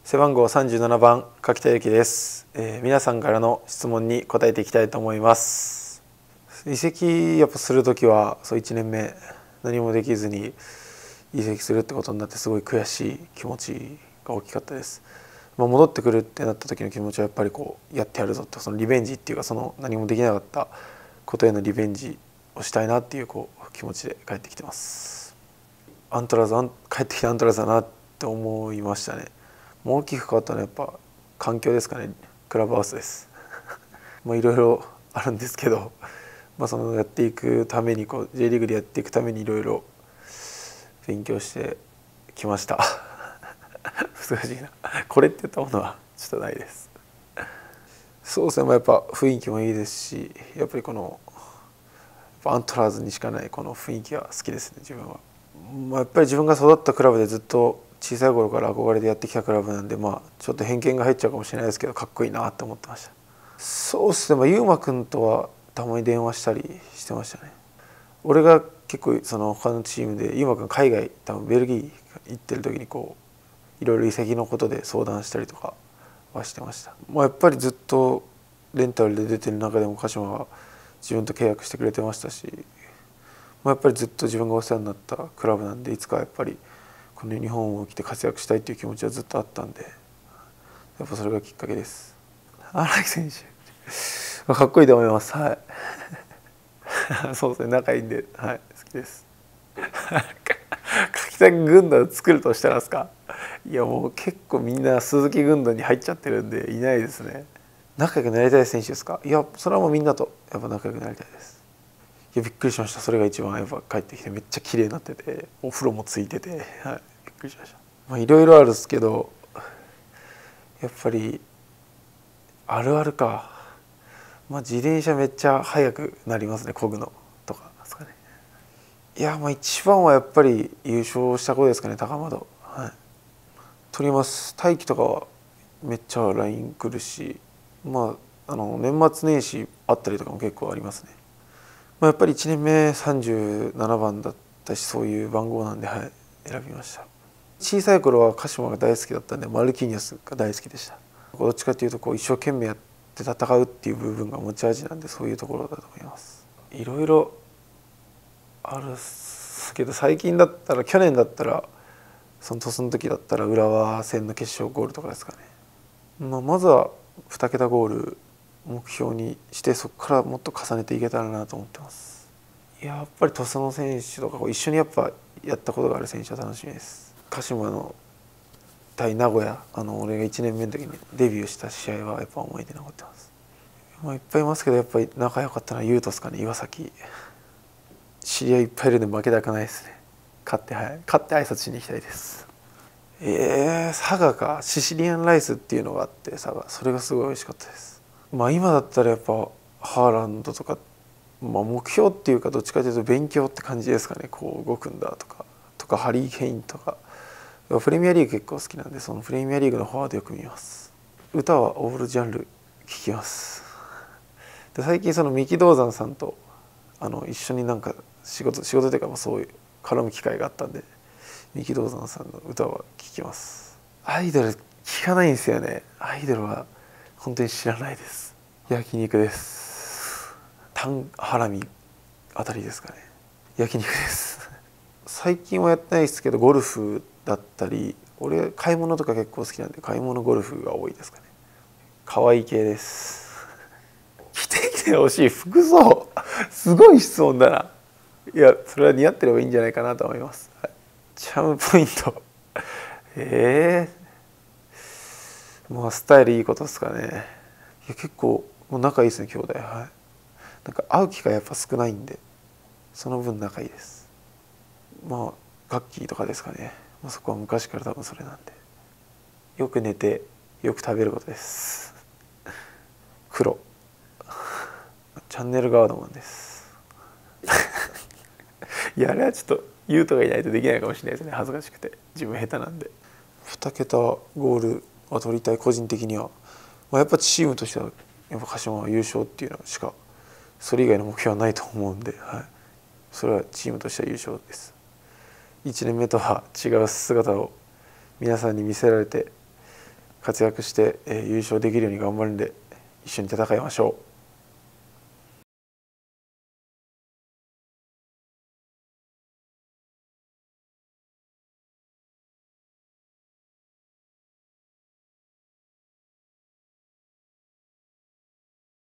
背番号37番柿田由紀です、皆さんからの質問に答えていきたいと思います。移籍やっぱする時はそう1年目何もできずに移籍するってことになってすごい悔しい気持ちが大きかったです。戻ってくるってなった時の気持ちはやっぱりやってやるぞって、そのリベンジっていうか、その何もできなかったことへのリベンジをしたいなっていう気持ちで帰ってきてます。アントラーズ帰ってきたアントラーズだなって思いましたね。大きく変わったのはやっぱ環境ですかね。クラブハウスですいろいろあるんですけど、そのやっていくためにJ リーグでやっていくためにいろいろ勉強してきました難しいな、これって言ったものはちょっとないです。そうですね、やっぱ雰囲気もいいですし、やっぱりアントラーズにしかないこの雰囲気は好きですね、自分は。やっぱり自分が育ったクラブでずっと小さい頃から憧れでやってきたクラブなんで、ちょっと偏見が入っちゃうかもしれないですけど、かっこいいなって思ってました。そうですね、優馬くんとはたまに電話したりしてましたね。俺が結構他のチームで優馬くん海外多分ベルギー行ってる時にいろいろ移籍のことで相談したりとかはしてました。やっぱりずっとレンタルで出てる中でも鹿島は自分と契約してくれてましたし、やっぱりずっと自分がお世話になったクラブなんで、いつかやっぱりこの日本を来て活躍したいっていう気持ちはずっとあったんで、やっぱそれがきっかけです。荒木選手かっこいいと思います。はいそうですね、仲いいんで、はい、好きです柿田軍団を作るとしたらですか。いや、もう結構みんな鈴木軍団に入っちゃってるんでいないですね。仲良くなりたい選手ですか。いや、それはもうみんなとやっぱ仲良くなりたいです。いや、びっくりしました。それが一番やっぱ帰ってきてめっちゃ綺麗になってて、お風呂もついてて、はい、びっくりしました。いろいろあるんですけど、やっぱりあるあるか。自転車めっちゃ速くなりますね、漕ぐのとかですかね。いや、一番はやっぱり優勝したことですかね、高円。はい、取ります。大輝とかはめっちゃ LINE 来るし、年末年始あったりとかも結構ありますね。やっぱり1年目37番だったし、そういう番号なんで、はい、選びました。小さい頃は鹿島が大好きだったんで、マルキーニョスが大好きでした。どっちかというと一生懸命やって戦うっていう部分が持ち味なんで、そういうところだと思います。いろいろあるっすけど、最近だったら、去年だったらその鳥栖の時だったら浦和戦の決勝ゴールとかですかね。まずは2桁ゴール目標にして、そこからもっと重ねていけたらなと思ってます。やっぱり鳥栖の選手とか一緒にやっぱやったことがある選手は楽しみです。鹿島の対名古屋、俺が1年目の時にデビューした試合はやっぱ思い出残ってます。いっぱいいますけど、やっぱり仲良かったのはユートですかね。岩崎、知り合いいっぱいいるんで負けたくないですね。勝って挨拶しに行きたいです。佐賀か。シシリアンライスっていうのがあって、佐賀、それがすごい美味しかったです。今だったらやっぱハーランドとか、目標っていうかどっちかというと勉強って感じですかね。動くんだとかハリー・ケインとか。プレミアリーグ結構好きなんで、そのプレミアリーグのフォワードよく見ます。歌はオールジャンル聴きます。で、最近三木道山さんと一緒に仕事というか、そういう絡む機会があったんで、三木道山さんの歌は聴きます。アイドル聴かないんですよね。アイドルは本当に知らないです。焼肉です。タンハラミあたりですかね。焼肉です最近はやってないですけど、ゴルフだったり、俺買い物とか結構好きなんで、買い物ゴルフが多いですかね。可愛い系です着てきてほしい服装すごい質問だな。いや、それは似合ってればいいんじゃないかなと思います。はい、チャームポイントスタイルいいことですかね。いや、結構もう仲いいですね、兄弟。はい、会う機会やっぱ少ないんで、その分仲いいです。ガッキーとかですかね。そこは昔から多分それなんで。よく寝てよく食べることです。黒チャンネルガードマンですいや、あれはちょっとユートがいないとできないかもしれないですね。恥ずかしくて、自分下手なんで。2桁ゴールは取りたい。個人的には、やっぱチームとしてはやっぱ鹿島は優勝っていうのしか、それ以外の目標はないと思うんで、はい、それはチームとしては優勝です。1年目とは違う姿を皆さんに見せられて、 活躍して、優勝できるように頑張るんで一緒に戦いましょう。